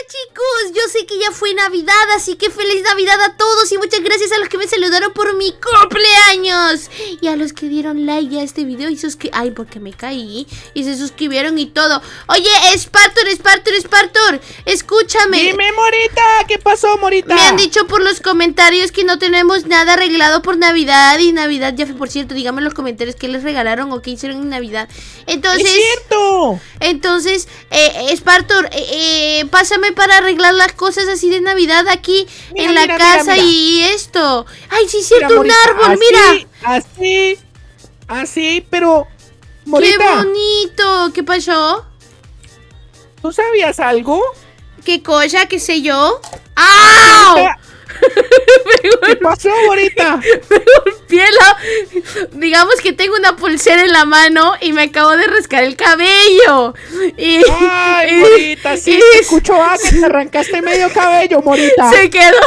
chicos, yo sé que ya fue Navidad, así que feliz Navidad a todos y muchas gracias a los que me saludaron por mi cumpleaños y a los que dieron like a este video y ay, porque me caí y se suscribieron y todo. Oye, Spartor, escúchame. Dime, Morita, ¿qué pasó, Morita? Me han dicho por los comentarios que no tenemos nada arreglado por Navidad y Navidad ya fue. Por cierto, díganme en los comentarios qué les regalaron o qué hicieron en Navidad. Entonces, ¡es cierto! Entonces, Spartor, pásame para arreglar las cosas así de Navidad aquí en la casa. Mira. Y esto. Ay, sí, es cierto, un árbol, así, mira. Así, pero, Morita. ¡Qué bonito! ¿Qué pasó? ¿Tú sabías algo? ¿Qué cosa? ¿Qué sé yo? ¡Au! ¿Qué pasó, Morita? Me golpeé digamos que tengo una pulsera en la mano y me acabo de rascar el cabello. ¡Ay, Morita! Sí, te escucho que te arrancaste medio cabello, Morita. Se quedó.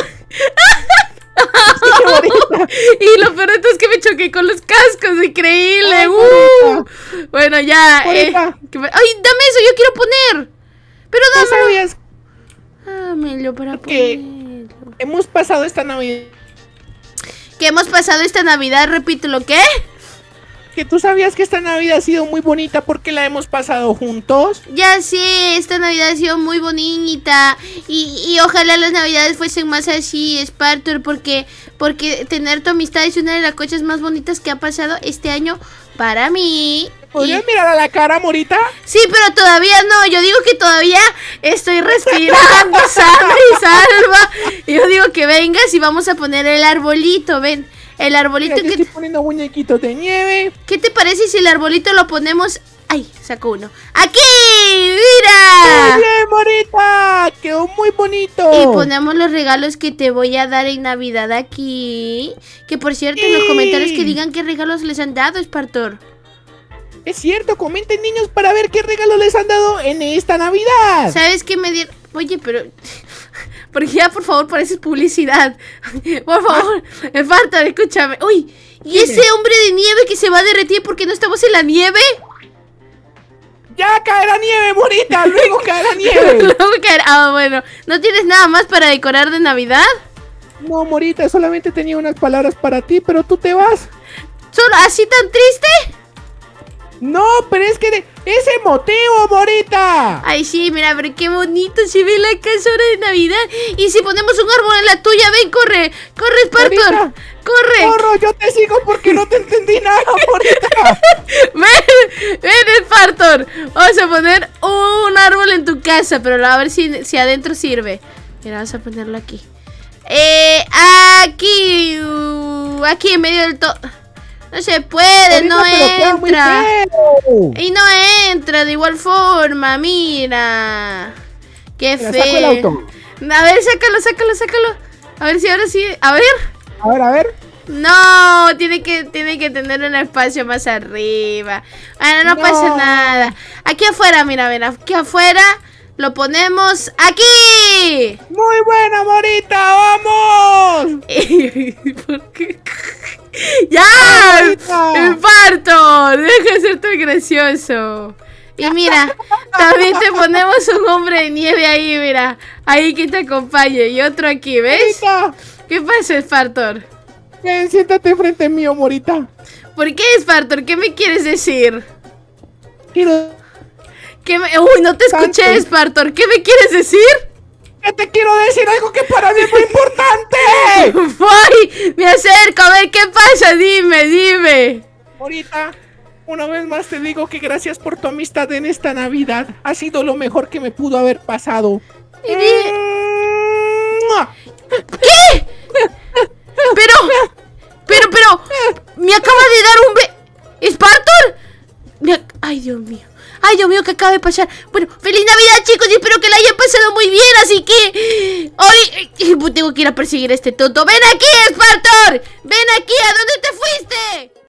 Sí, Morita. Y lo peor es que me choqué con los cascos, increíble. Ay, bueno, ya. Ay, dame eso, yo quiero poner. Pero dame. ¿No sabías? Dámelo para ponerlo. Hemos pasado esta Navidad. ¿Qué hemos pasado esta Navidad? Repítelo, ¿qué? Que tú sabías que esta Navidad ha sido muy bonita porque la hemos pasado juntos. Ya sé, esta Navidad ha sido muy bonita. Y ojalá las Navidades fuesen más así, Spartor, porque tener tu amistad es una de las cosas más bonitas que ha pasado este año para mí. ¿Podrías mirar a la cara, Morita? Sí, pero todavía no. Yo digo que todavía estoy respirando sana y salva. Yo digo que vengas y vamos a poner el arbolito, ven. El arbolito. Mira, estoy poniendo muñequitos de nieve. ¿Qué te parece si el arbolito lo ponemos? Ay, sacó uno. ¡Aquí! ¡Mira! ¡Muy bien, Morita! ¡Quedó muy bonito! Y ponemos los regalos que te voy a dar en Navidad aquí. Que por cierto, en los comentarios que digan qué regalos les han dado, Spartor. Es cierto, comenten, niños, para ver qué regalos les han dado en esta Navidad. ¿Sabes qué me dieron? Oye, pero... Porque ya, por favor, pareces publicidad. Por favor, Spartor, escúchame. Uy, ¿y ese hombre de nieve que se va a derretir porque no estamos en la nieve? Ya caerá nieve, Morita, luego caerá nieve. Luego caerá... Ah, bueno, ¿no tienes nada más para decorar de Navidad? No, Morita, solamente tenía unas palabras para ti, pero tú te vas. ¿Solo así tan triste? No, pero es que es emotivo, Morita. Ay, sí, mira, pero qué bonito se ve la casa ahora de Navidad. Y si ponemos un árbol en la tuya, ven, corre, Spartor, Morita, corre. Corro, yo te sigo porque no te entendí nada, Morita. ven, Spartor. Vamos a poner un árbol en tu casa, pero a ver si adentro sirve. Mira, vamos a ponerlo aquí. Aquí en medio del todo. No se puede, Morita, no entra. Y no entra de igual forma, mira. Qué feo. Saco el auto. A ver, sácalo. A ver si ahora sí. A ver. A ver. No, tiene que tener un espacio más arriba. Bueno, no pasa nada. Aquí afuera, mira, aquí afuera. Lo ponemos aquí. Muy buena, Morita, vamos. ¿Por qué? ¡Ya! ¡Infarto! Deja de ser tan gracioso. Y mira, también te ponemos un hombre de nieve ahí, mira. Ahí que te acompañe. Y otro aquí, ¿ves? Morita. ¿Qué pasa, Spartor? Ven, siéntate frente mío, Morita. ¿Por qué, Spartor? ¿Qué me quieres decir? Quiero... Uy, no te escuché, Spartor. ¿Qué me quieres decir? Que te quiero decir algo que para mí es muy importante. ¡Ay! Me acerco, a ver qué pasa. Dime. Morita, una vez más te digo que gracias por tu amistad en esta Navidad. Ha sido lo mejor que me pudo haber pasado. ¿Qué? Pero me acaba de dar un ¿Spartor? Ay, Dios mío, ¿qué acaba de pasar? Bueno, feliz Navidad, chicos, y espero que la hayan pasado muy bien. Así que hoy tengo que ir a perseguir a este tonto. Ven aquí, Spartor. Ven aquí, ¿a dónde te fuiste?